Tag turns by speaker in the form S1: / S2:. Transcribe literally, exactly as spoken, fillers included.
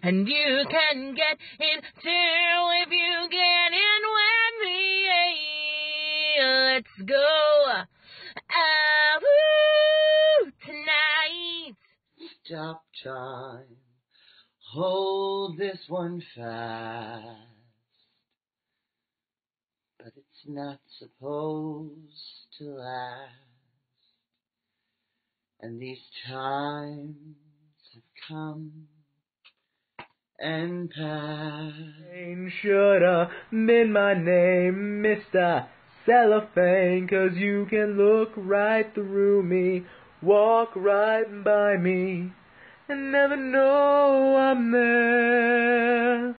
S1: and you can get in too if you get in with me. Let's go out tonight.
S2: Stop time, hold this one fast, but it's not supposed to last. And these times have come and passed.
S3: Shoulda been my name, Mister Cellophane, 'cause you can look right through me, walk right by me, and never know I'm there.